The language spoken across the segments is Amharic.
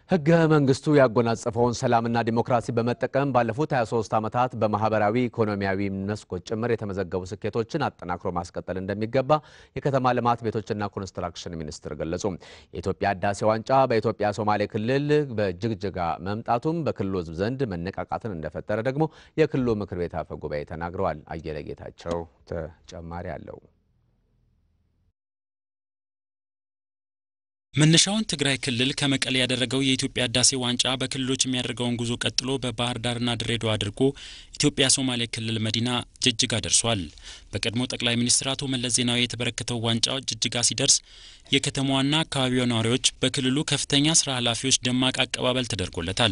ህገ መንግስቱ ያጎናጸፈውን ሰላምና ዲሞክራሲ በመጠቀም ባለፉት 23 ዓመታት በማህበራዊ ኢኮኖሚያዊ መስኮች ጭምር የተመዘገቡ ስኬቶችን አጠናክሮ ማስቀጠል እንደሚገባ የከተማ ልማት ቤቶችና ኮንስትራክሽን ሚኒስትር ገለጹ። የኢትዮጵያ ህዳሴ ዋንጫ በኢትዮጵያ ሶማሌ ክልል በጅግጅጋ መምጣቱም በክልሉ ህዝብ ዘንድ መነቃቃትን እንደፈጠረ ደግሞ የክልሉ ምክር ቤት አፈ ጉባኤ ተናግረዋል። አየለ ጌታቸው ተጨማሪ አለው። መነሻውን ትግራይ ክልል ከመቀሌ ያደረገው የኢትዮጵያ ህዳሴ ዋንጫ በክልሎች የሚያደርገውን ጉዞ ቀጥሎ በባህር ዳርና ድሬዳዋ አድርጎ ኢትዮጵያ ሶማሌ ክልል መዲና ጅጅጋ ደርሷል። በቀድሞ ጠቅላይ ሚኒስትር አቶ መለስ ዜናዊ የተበረከተው ዋንጫ ጅጅጋ ሲደርስ የከተማዋና አካባቢው ነዋሪዎች በክልሉ ከፍተኛ ስራ ኃላፊዎች ደማቅ አቀባበል ተደርጎለታል።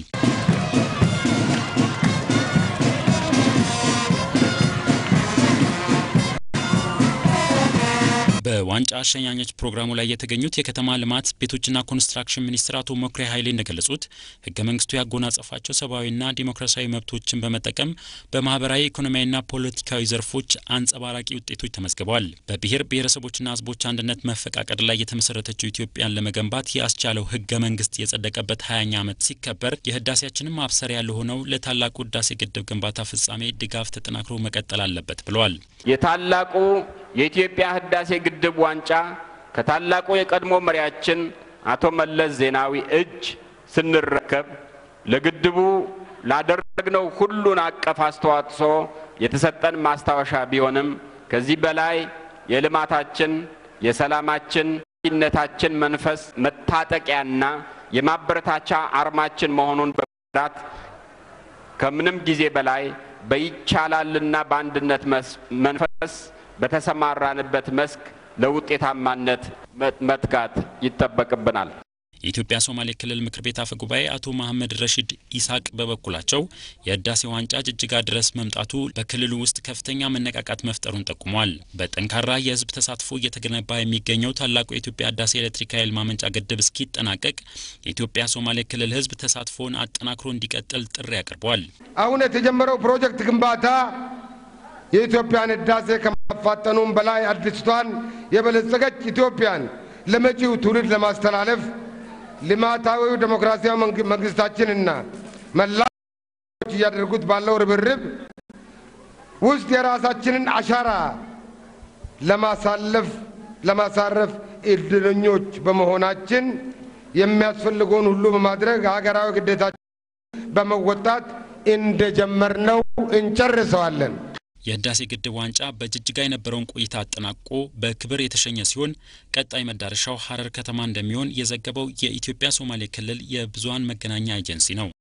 በዋንጫ አሸኛኘት ፕሮግራሙ ላይ የተገኙት የከተማ ልማት ቤቶችና ኮንስትራክሽን ሚኒስትር አቶ መኩሪያ ኃይሌ እንደገለጹት ህገ መንግስቱ ያጎናጸፋቸው ሰብአዊና ዲሞክራሲያዊ መብቶችን በመጠቀም በማህበራዊ ኢኮኖሚያዊና ፖለቲካዊ ዘርፎች አንጸባራቂ ውጤቶች ተመዝግበዋል። በብሔር ብሔረሰቦችና ህዝቦች አንድነት መፈቃቀድ ላይ የተመሰረተችው ኢትዮጵያን ለመገንባት ያስቻለው ህገ መንግስት የጸደቀበት 20ኛ ዓመት ሲከበር የህዳሴያችንን ማብሰሪያ ለሆነው ለታላቁ ህዳሴ ግድብ ግንባታ ፍጻሜ ድጋፍ ተጠናክሮ መቀጠል አለበት ብለዋል። የታላቁ የኢትዮጵያ ህዳሴ ግድብ ዋንጫ ከታላቁ የቀድሞ መሪያችን አቶ መለስ ዜናዊ እጅ ስንረከብ ለግድቡ ላደረግነው ሁሉን አቀፍ አስተዋጽኦ የተሰጠን ማስታወሻ ቢሆንም ከዚህ በላይ የልማታችን የሰላማችን ነታችን መንፈስ መታጠቂያና የማበረታቻ አርማችን መሆኑን በመረዳት ከምንም ጊዜ በላይ በይቻላልና በአንድነት መንፈስ በተሰማራንበት መስክ ለውጤታማነት መትጋት ይጠበቅብናል። የኢትዮጵያ ሶማሌ ክልል ምክር ቤት አፈ ጉባኤ አቶ መሐመድ ረሺድ ኢሳቅ በበኩላቸው የህዳሴ ዋንጫ ጅጅጋ ድረስ መምጣቱ በክልሉ ውስጥ ከፍተኛ መነቃቃት መፍጠሩን ጠቁመዋል። በጠንካራ የህዝብ ተሳትፎ እየተገነባ የሚገኘው ታላቁ የኢትዮጵያ ህዳሴ ኤሌክትሪክ ኃይል ማመንጫ ግድብ እስኪጠናቀቅ የኢትዮጵያ ሶማሌ ክልል ህዝብ ተሳትፎን አጠናክሮ እንዲቀጥል ጥሪ አቅርበዋል። አሁን የተጀመረው ፕሮጀክት ግንባታ የኢትዮጵያን ህዳሴ ከማፋጠኑም በላይ አዲስቷን የበለጸገች ኢትዮጵያን ለመጪው ትውልድ ለማስተላለፍ ልማታዊ ዲሞክራሲያዊ መንግስታችንና መላዎች እያደረጉት ባለው ርብርብ ውስጥ የራሳችንን አሻራ ለማሳረፍ እድለኞች በመሆናችን የሚያስፈልገውን ሁሉ በማድረግ ሀገራዊ ግዴታችን በመወጣት እንደጀመርነው እንጨርሰዋለን። የህዳሴ ግድብ ዋንጫ በጅጅጋ የነበረውን ቆይታ አጠናቆ በክብር የተሸኘ ሲሆን ቀጣይ መዳረሻው ሐረር ከተማ እንደሚሆን የዘገበው የኢትዮጵያ ሶማሌ ክልል የብዙሃን መገናኛ ኤጀንሲ ነው።